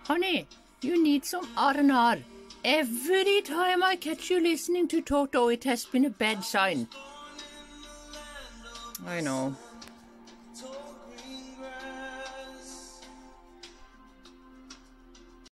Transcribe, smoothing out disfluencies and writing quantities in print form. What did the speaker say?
Honey, you need some R&R. Every time I catch you listening to Toto, it has been a bad sign. I know.